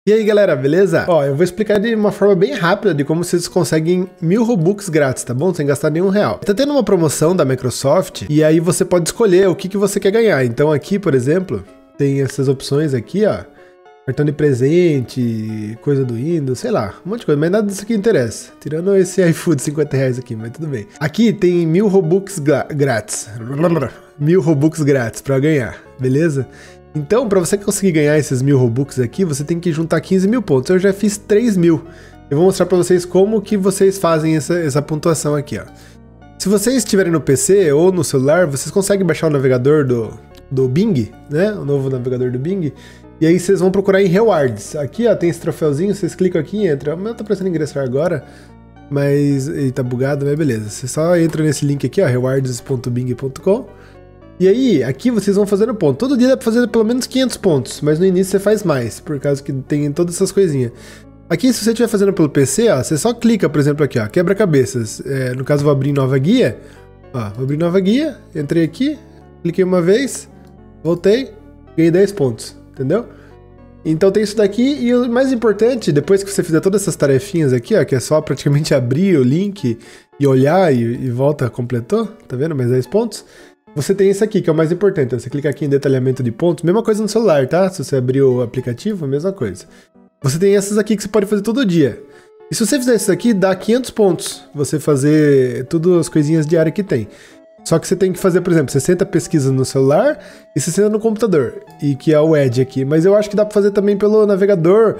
E aí galera, beleza? Ó, eu vou explicar de uma forma bem rápida de como vocês conseguem 1000 Robux grátis, tá bom? Sem gastar nenhum real. Tá tendo uma promoção da Microsoft e aí você pode escolher o que você quer ganhar. Então aqui, por exemplo, tem essas opções aqui, ó. Cartão de presente, coisa do Windows, sei lá, um monte de coisa, mas nada disso aqui interessa. Tirando esse iFood de 50 reais aqui, mas tudo bem. Aqui tem 1000 Robux grátis. 1000 Robux grátis pra ganhar, beleza? Então, para você conseguir ganhar esses 1000 Robux aqui, você tem que juntar 15 mil pontos. Eu já fiz 3.000. Eu vou mostrar para vocês como que vocês fazem essa pontuação aqui, ó. Se vocês estiverem no PC ou no celular, vocês conseguem baixar o navegador do Bing, né? O novo navegador do Bing. E aí vocês vão procurar em Rewards. Aqui, ó, tem esse troféuzinho, vocês clicam aqui e entram. O meu tá precisando ingressar agora, mas ele tá bugado, mas beleza. Você só entra nesse link aqui, ó, rewards.bing.com. E aí, aqui vocês vão fazendo ponto. Todo dia dá pra fazer pelo menos 500 pontos, mas no início você faz mais, por causa que tem todas essas coisinhas. Aqui, se você estiver fazendo pelo PC, ó, você só clica, por exemplo, aqui, ó, quebra-cabeças. No caso, vou abrir nova guia. Ó, vou abrir nova guia, entrei aqui, cliquei uma vez, voltei, ganhei 10 pontos, entendeu? Então tem isso daqui, e o mais importante, depois que você fizer todas essas tarefinhas aqui, ó, que é só praticamente abrir o link e olhar e volta, completou, tá vendo? Mais 10 pontos. Você tem isso aqui, que é o mais importante. Você clica aqui em detalhamento de pontos, mesma coisa no celular, tá? Se você abrir o aplicativo, mesma coisa. Você tem essas aqui que você pode fazer todo dia. E se você fizer isso aqui, dá 500 pontos. Você fazer todas as coisinhas diárias que tem. Só que você tem que fazer, por exemplo, 60 pesquisas no celular e 60 no computador. E que é o Edge aqui. Mas eu acho que dá pra fazer também pelo navegador.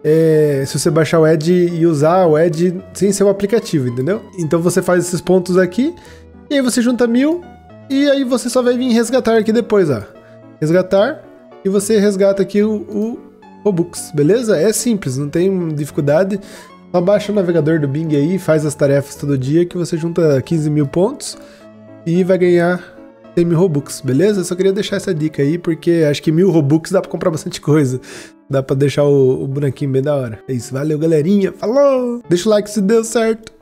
Se você baixar o Edge e usar o Edge sem ser o aplicativo, entendeu? Então você faz esses pontos aqui. E aí você junta 1000. E aí você só vai vir resgatar aqui depois, ó. Resgatar. E você resgata aqui o Robux, beleza? É simples, não tem dificuldade. Só baixa o navegador do Bing aí, faz as tarefas todo dia que você junta 15 mil pontos. E vai ganhar 100 mil Robux, beleza? Eu só queria deixar essa dica aí, porque acho que 1000 Robux dá pra comprar bastante coisa. Dá pra deixar o bonequinho bem da hora. É isso, valeu galerinha, falou! Deixa o like se deu certo.